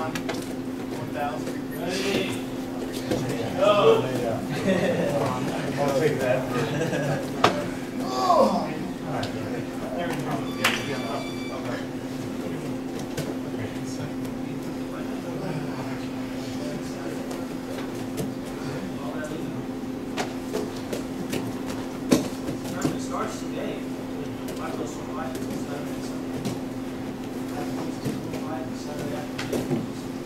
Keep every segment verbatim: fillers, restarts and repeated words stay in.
one thousand. Ready? Go! I'll take that. Oh! Starts today. Michael's from Saturday and Sunday. Saturday afternoon.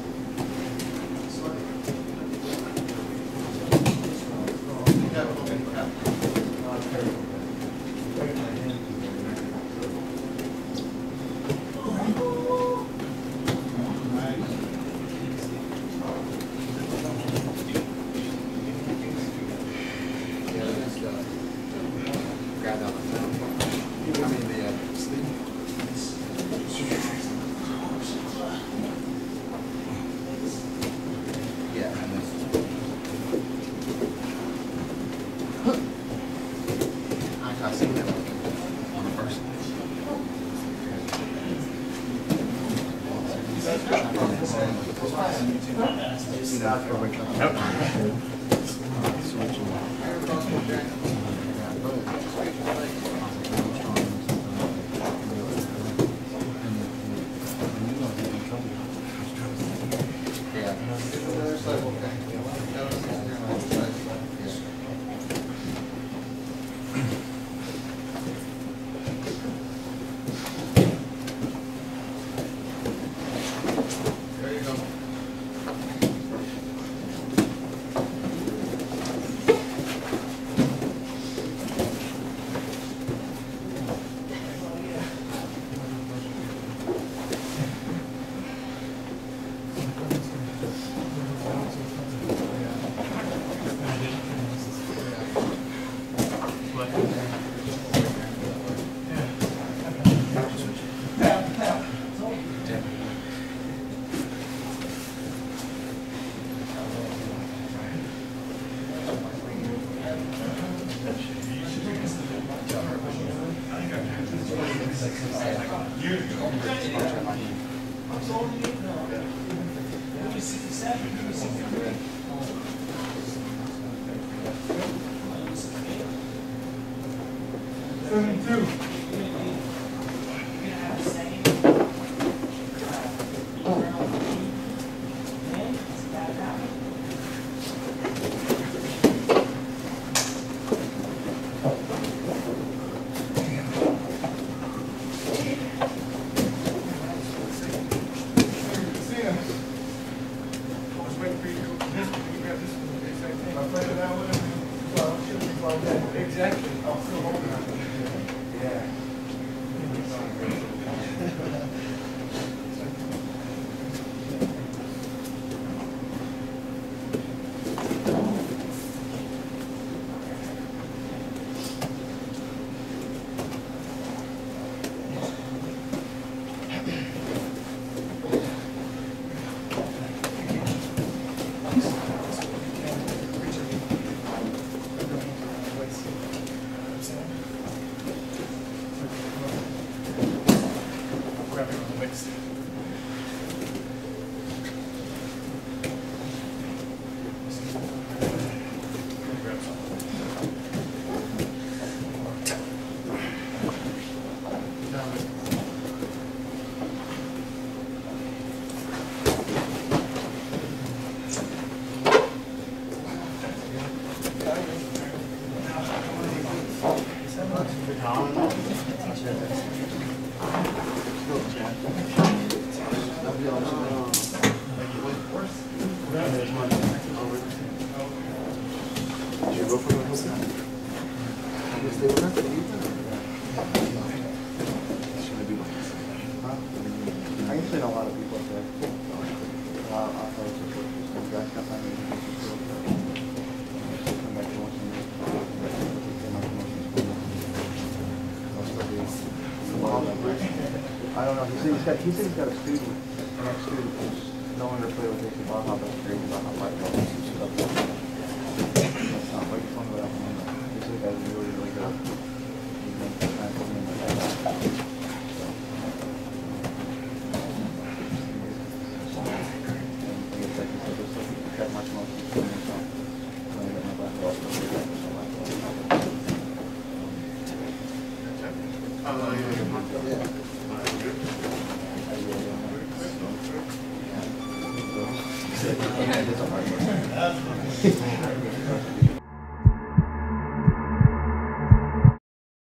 I don't know. He said he's got. He said he's got a student. The next student who's no longer play with him about how that's great about how much about some stuff. That's not like fun about him. He said that was really really good. He makes the time for me like that. So. Yeah, it's a hard one.